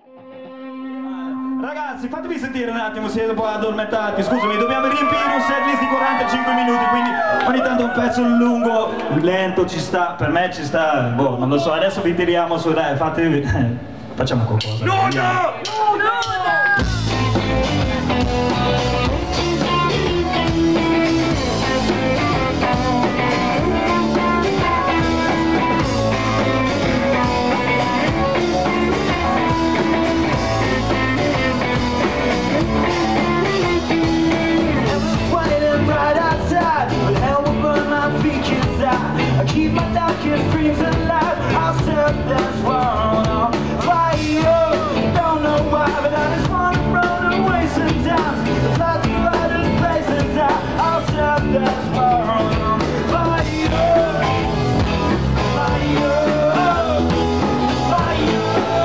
Ragazzi, fatemi sentire un attimo, siete un po' addormentati. Scusami, dobbiamo riempire un setlist di 45 minuti, quindi ogni tanto un pezzo lungo, lento ci sta, per me ci sta, boh, non lo so, adesso vi tiriamo su, dai, fatevi, facciamo qualcosa. No, no! No, no! I keep my darkest dreams alive. I'll set this world on fire. Don't know why, but I just wanna run away sometimes. Fly through outer space and I'll set this world on fire. Fire, fire.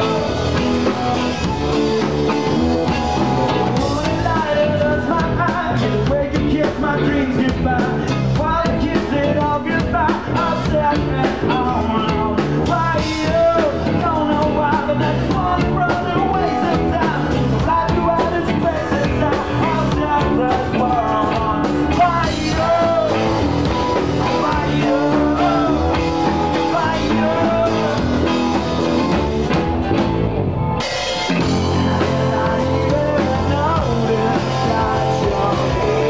Moonlight enters my eyes, the way you kiss my dreams goodbye. While I kiss it all goodbye, I'll set it on fire. Don't know why, but I just wanna run away sometimes. Fly through outer space and I'll set this world on fire. Fire, fire. I even noticed that you're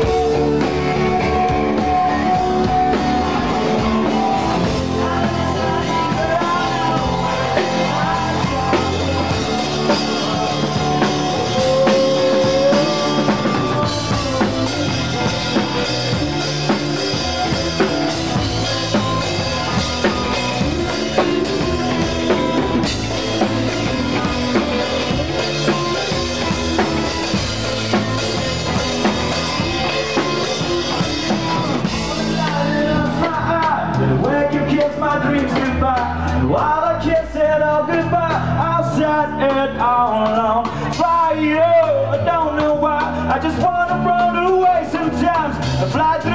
my dreams goodbye, and while I kiss it all goodbye, I'll set it all on fire. I don't know why, I just wanna run away sometimes. I fly through